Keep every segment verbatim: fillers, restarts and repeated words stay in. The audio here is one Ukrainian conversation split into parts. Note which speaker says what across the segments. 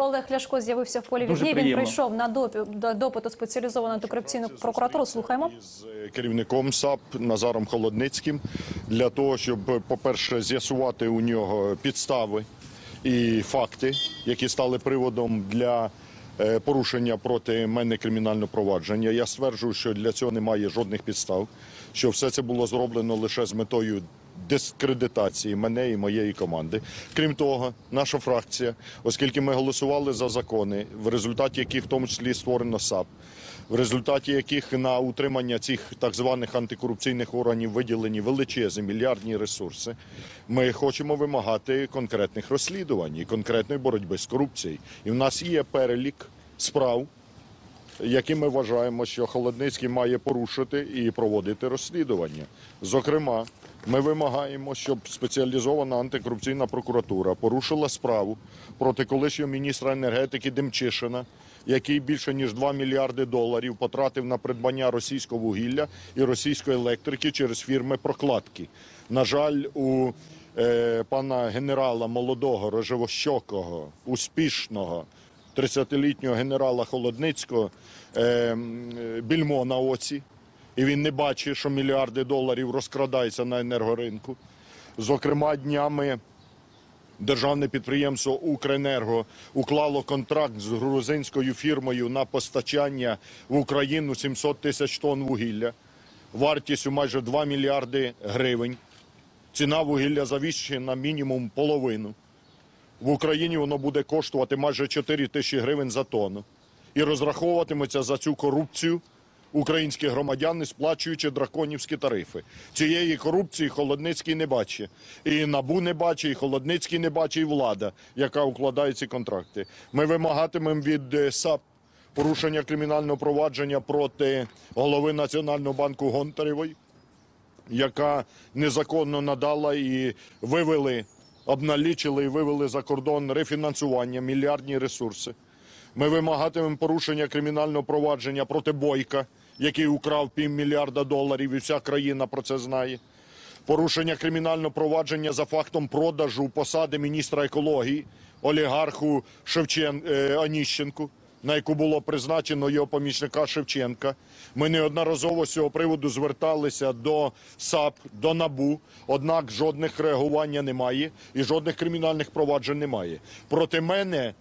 Speaker 1: Олег Ляшко з'явився в полі
Speaker 2: Дуже
Speaker 1: війни. Він
Speaker 2: приємно.
Speaker 1: прийшов на допит, до допиту спеціалізовану антикорупційну прокуратуру. Слухаємо.
Speaker 3: З керівником САП Назаром Холодницьким для того, щоб, по-перше, з'ясувати у нього підстави і факти, які стали приводом для е, порушення проти мене кримінального провадження. Я стверджую, що для цього немає жодних підстав, що все це було зроблено лише з метою дискредитації мене і моєї команди. Крім того, наша фракція, оскільки ми голосували за закони, в результаті яких в тому числі створено САП, в результаті яких на утримання цих так званих антикорупційних органів виділені величезні мільярдні ресурси, ми хочемо вимагати конкретних розслідувань і конкретної боротьби з корупцією. І в нас є перелік справ, які ми вважаємо, що Холодницький має порушити і проводити розслідування. Зокрема, ми вимагаємо, щоб спеціалізована антикорупційна прокуратура порушила справу проти колишнього міністра енергетики Демчишина, який більше ніж два мільярди доларів потратив на придбання російського вугілля і російської електрики через фірми-прокладки. На жаль, у е, пана генерала молодого, рожевощокого, успішного, тридцятилітнього генерала Холодницького е, більмо на оці, і він не бачить, що мільярди доларів розкрадаються на енергоринку. Зокрема, днями державне підприємство «Укренерго» уклало контракт з грузинською фірмою на постачання в Україну сімсот тисяч тонн вугілля, вартістю майже два мільярди гривень. Ціна вугілля завищена мінімум половину. В Україні воно буде коштувати майже чотири тисячі гривень за тонну. І розраховуватиметься за цю корупцію українські громадяни, сплачуючи драконівські тарифи. Цієї корупції Холодницький не бачить. І НАБУ не бачить, і Холодницький не бачить, і влада, яка укладає ці контракти. Ми вимагатимемо від САП порушення кримінального провадження проти голови Національного банку Гонтаревої, яка незаконно надала і вивели, обналічили і вивели за кордон рефінансування, мільярдні ресурси. Ми вимагатимемо порушення кримінального провадження проти Бойка, який украв півмільярда доларів, і вся країна про це знає. Порушення кримінального провадження за фактом продажу посади міністра екології олігарху Шевчен... е... Аніщенку, на яку було призначено його помічника Шевченка. Ми неодноразово з цього приводу зверталися до САП, до НАБУ, однак жодних реагування немає і жодних кримінальних проваджень немає. Проти мене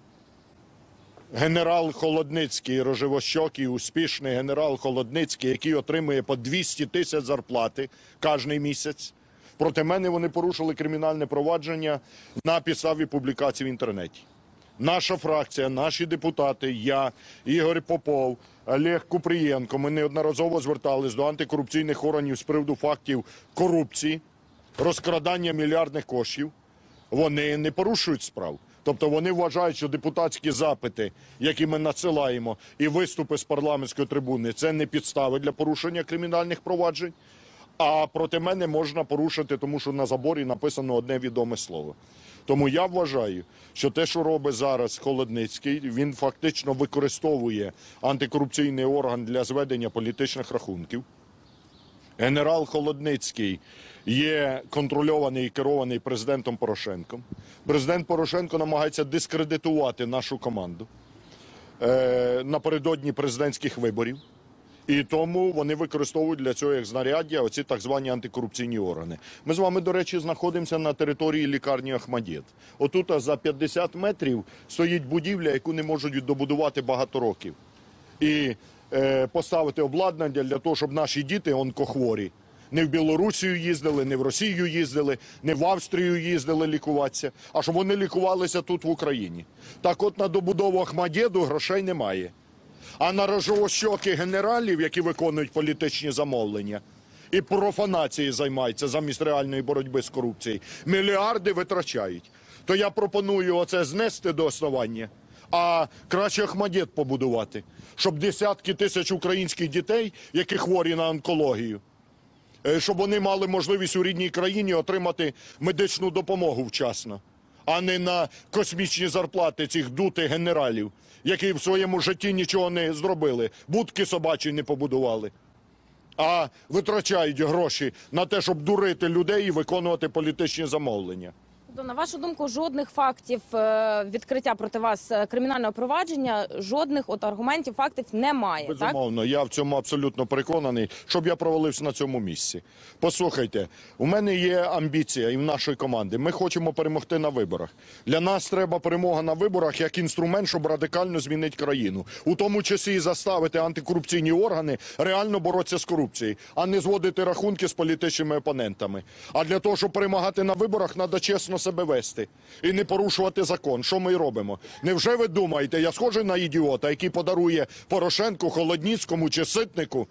Speaker 3: генерал Холодницький, рожевощокий, успішний генерал Холодницький, який отримує по двісті тисяч зарплати кожний місяць. Проти мене вони порушили кримінальне провадження на підставі публікацій в інтернеті. Наша фракція, наші депутати, я, Ігор Попов, Олег Купрієнко, ми неодноразово звертались до антикорупційних органів з приводу фактів корупції, розкрадання мільярдних коштів. Вони не порушують справ. Тобто вони вважають, що депутатські запити, які ми надсилаємо, і виступи з парламентської трибуни – це не підстави для порушення кримінальних проваджень, а проти мене можна порушити, тому що на заборі написано одне відоме слово. Тому я вважаю, що те, що робить зараз Холодницький, він фактично використовує антикорупційний орган для зведення політичних рахунків. Генерал Холодницький є контрольований і керований президентом Порошенком. Президент Порошенко намагається дискредитувати нашу команду е, напередодні президентських виборів. І тому вони використовують для цього як знаряддя оці так звані антикорупційні органи. Ми з вами, до речі, знаходимося на території лікарні «Охмадит». Отут за п'ятдесят метрів стоїть будівля, яку не можуть добудувати багато років. І е, поставити обладнання для того, щоб наші діти онкохворі не в Білорусію їздили, не в Росію їздили, не в Австрію їздили лікуватися, а щоб вони лікувалися тут в Україні. Так от на добудову «Охмадиту» грошей немає. А на рожовощоки генералів, які виконують політичні замовлення і профанацією займаються замість реальної боротьби з корупцією, мільярди витрачають. То я пропоную оце знести до основання, а краще «Охмадит» побудувати, щоб десятки тисяч українських дітей, які хворі на онкологію, щоб вони мали можливість у рідній країні отримати медичну допомогу вчасно, а не на космічні зарплати цих дутих генералів, які в своєму житті нічого не зробили, будки собачі не побудували, а витрачають гроші на те, щоб дурити людей і виконувати політичні замовлення.
Speaker 2: Тобто, на вашу думку, жодних фактів е, відкриття проти вас е, кримінального провадження, жодних от аргументів, фактів немає, так?
Speaker 3: Безумовно, я в цьому абсолютно переконаний, щоб я провалився на цьому місці. Послухайте, у мене є амбіція і в нашої команди. Ми хочемо перемогти на виборах. Для нас треба перемога на виборах як інструмент, щоб радикально змінити країну. У тому числі і заставити антикорупційні органи реально боротися з корупцією, а не зводити рахунки з політичними опонентами. А для того, щоб перемагати на виборах, треба чесно себе вести і не порушувати закон. Що ми й робимо? Невже ви думаєте, я схожий на ідіота, який подарує Порошенку, Холодніцькому чи Ситнику,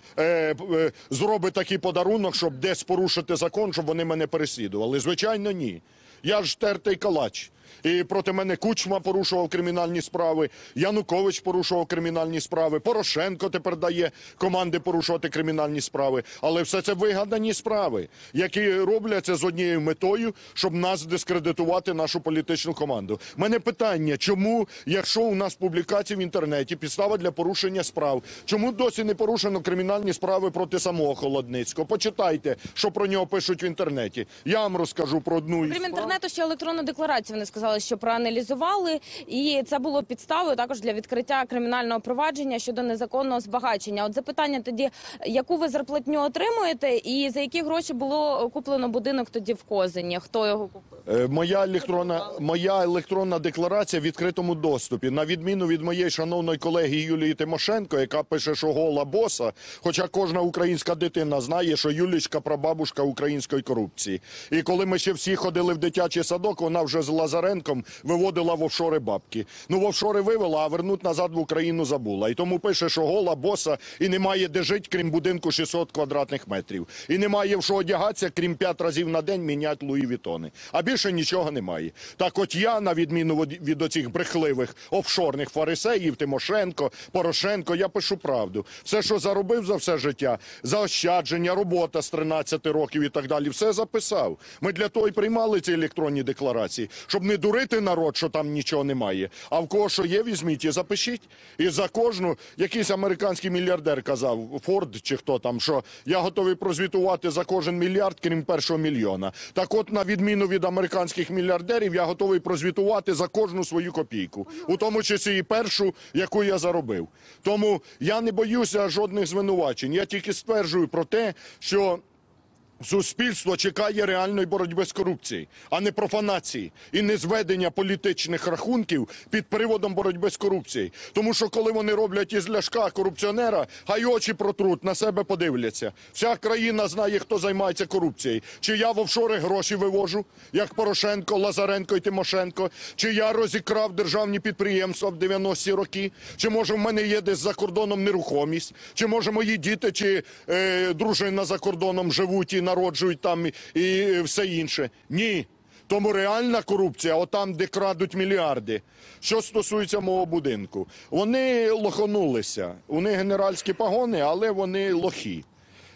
Speaker 3: е, е, зробить такий подарунок, щоб десь порушити закон, щоб вони мене переслідували? Звичайно, ні. Я ж тертий калач. І проти мене Кучма порушував кримінальні справи, Янукович порушував кримінальні справи, Порошенко тепер дає команди порушувати кримінальні справи. Але все це вигадані справи, які робляться з однією метою, щоб нас дискредитувати, нашу політичну команду. У мене питання, чому, якщо у нас публікації в інтернеті, підстава для порушення справ, чому досі не порушено кримінальні справи проти самого Холодницького? Почитайте, що про нього пишуть в інтернеті. Я вам розкажу про одну із
Speaker 2: Крім
Speaker 3: справ.
Speaker 2: інтернету, ще електронну декларацію вони сказали, що проаналізували, і це було підставою також для відкриття кримінального провадження щодо незаконного збагачення. От запитання тоді, яку ви зарплатню отримуєте і за які гроші було куплено будинок тоді в Козині? Хто його купив?
Speaker 3: Е, Моя електронна, моя електронна декларація в відкритому доступі. На відміну від моєї шановної колеги Юлії Тимошенко, яка пише, що гола боса, хоча кожна українська дитина знає, що Юлічка прабабушка української корупції. І коли ми ще всі ходили в дитячий садок, вона вже з Лазаренком виводила в офшори бабки. Ну, в офшори вивела, а вернуть назад в Україну забула. І тому пише, що гола боса і немає де жити, крім будинку шістсот квадратних метрів. І немає в що одягатися, крім п'ять разів на день міняти Луї Вітони. А більше нічого немає. Так от я, на відміну від, від оцих брехливих офшорних фарисеїв, Тимошенко, Порошенко, я пишу правду. Все, що заробив за все життя, заощадження, робота з тринадцяти років і так далі, все записав. Ми для того і приймали ці електронні декларації, щоб не дурити народ, що там нічого немає. А в кого що є, візьміть і запишіть. І за кожну, якийсь американський мільярдер казав, Форд чи хто там, що я готовий прозвітувати за кожен мільярд, крім першого мільйона. Так от, на відміну від американських мільярдерів, я готовий прозвітувати за кожну свою копійку. У тому числі і першу, яку я заробив. Тому я не боюся жодних звинувачень. Я тільки стверджую про те, що суспільство чекає реальної боротьби з корупцією, а не профанації і не зведення політичних рахунків під приводом боротьби з корупцією. Тому що коли вони роблять із Ляшка корупціонера, хай очі протруть, на себе подивляться. Вся країна знає, хто займається корупцією. Чи я в офшори гроші вивожу, як Порошенко, Лазаренко і Тимошенко, чи я розікрав державні підприємства в дев'яності роки, чи може в мене є десь за кордоном нерухомість, чи може мої діти чи е, дружина за кордоном живуть і народжують там і все інше. Ні. Тому реальна корупція отам, де крадуть мільярди. Що стосується мого будинку. Вони лоханулися. У них генеральські погони, але вони лохи.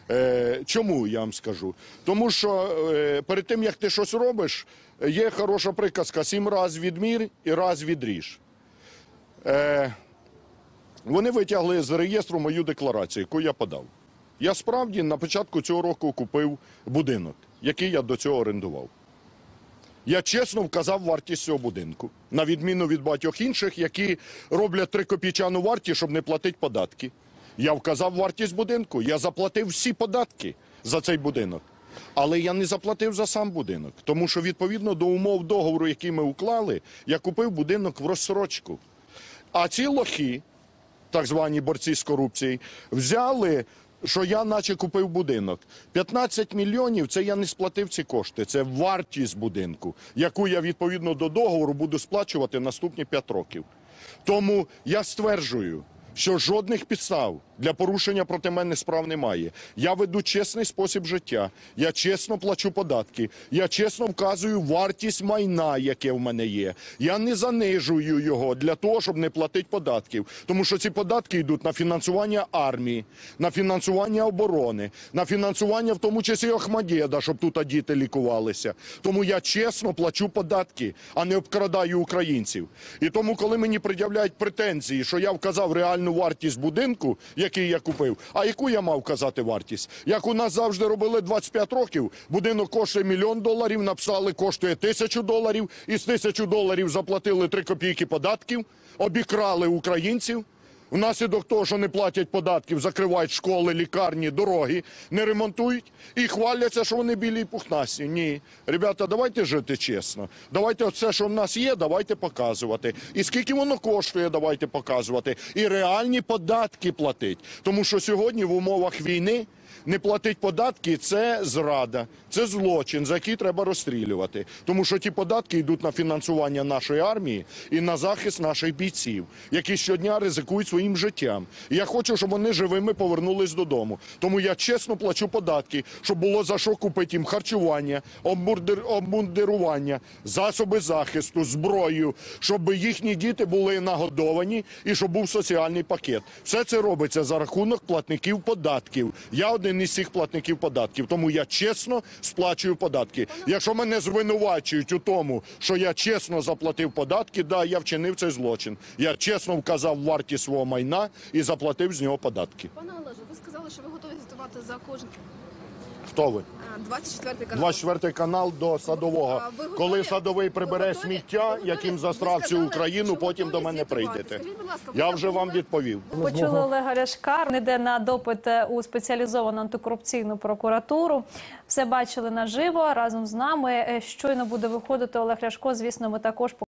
Speaker 3: Е, чому, я вам скажу? Тому що е, перед тим, як ти щось робиш, є хороша приказка: сім раз відмір і раз відріж. Е, вони витягли з реєстру мою декларацію, яку я подав. Я справді на початку цього року купив будинок, який я до цього орендував. Я чесно вказав вартість цього будинку, на відміну від багатьох інших, які роблять трикопійчану вартість, щоб не платити податки. Я вказав вартість будинку, я заплатив всі податки за цей будинок. Але я не заплатив за сам будинок, тому що відповідно до умов договору, який ми уклали, я купив будинок в розсрочку. А ці лохи, так звані борці з корупцією, взяли, що я наче купив будинок. п'ятнадцять мільйонів – це я не сплатив ці кошти, це вартість будинку, яку я відповідно до договору буду сплачувати наступні п'ять років. Тому я стверджую, що жодних підстав для порушення проти мене справ немає. Я веду чесний спосіб життя, я чесно плачу податки, я чесно вказую вартість майна, яке в мене є. Я не занижую його для того, щоб не платити податків. Тому що ці податки йдуть на фінансування армії, на фінансування оборони, на фінансування в тому числі Охмадєда, щоб тут діти лікувалися. Тому я чесно плачу податки, а не обкрадаю українців. І тому, коли мені пред'являють претензії, що я вказав реальну реальну вартість будинку, який я купив. А яку я мав казати вартість? Як у нас завжди робили двадцять п'ять років, будинок коштує мільйон доларів, написали, коштує тисячу доларів, і з тисячу доларів заплатили три копійки податків, обікрали українців. Внаслідок того, що не платять податків, закривають школи, лікарні, дороги, не ремонтують і хваляться, що вони білі і пухнасті. Ні. Ребята, давайте жити чесно. Давайте оце, що в нас є, давайте показувати. І скільки воно коштує, давайте показувати. І реальні податки платить. Тому що сьогодні в умовах війни не платить податки – це зрада, це злочин, за який треба розстрілювати. Тому що ті податки йдуть на фінансування нашої армії і на захист наших бійців, які щодня ризикують своїм життям. І я хочу, щоб вони живими повернулись додому. Тому я чесно плачу податки, щоб було за що купити їм харчування, обмундир- обмундирування, засоби захисту, зброю, щоб їхні діти були нагодовані і щоб був соціальний пакет. Все це робиться за рахунок платників податків. Я один із цих платників податків, тому я чесно сплачую податки. Якщо мене звинувачують у тому, що я чесно заплатив податки, да, я вчинив цей злочин. Я чесно вказав вартість свого майна і заплатив з нього податки.
Speaker 4: Пане Олеже, ви сказали, що ви готові звітувати за кожен.
Speaker 3: Хто ви?
Speaker 4: А, двадцять четвертий канал.
Speaker 3: двадцять четвертий канал до Садового.
Speaker 4: А ви готові-
Speaker 3: Коли Садовий
Speaker 4: ви
Speaker 3: прибере
Speaker 4: готові-
Speaker 3: сміття,
Speaker 4: ви готові-
Speaker 3: яким
Speaker 4: ви
Speaker 3: застрав всю
Speaker 4: сказали,
Speaker 3: Україну,
Speaker 4: що
Speaker 3: потім
Speaker 4: готові
Speaker 3: до мене
Speaker 4: звітувати.
Speaker 3: прийдете.
Speaker 4: Скажіть, будь ласка, ви
Speaker 3: Я вже вам
Speaker 4: були-
Speaker 3: відповів.
Speaker 1: Почули Олега Ляшка, він йде на допит у спеціалізовану антикорупційну прокуратуру. Все бачили наживо разом з нами. Щойно буде виходити Олег Ляшко, звісно, ми також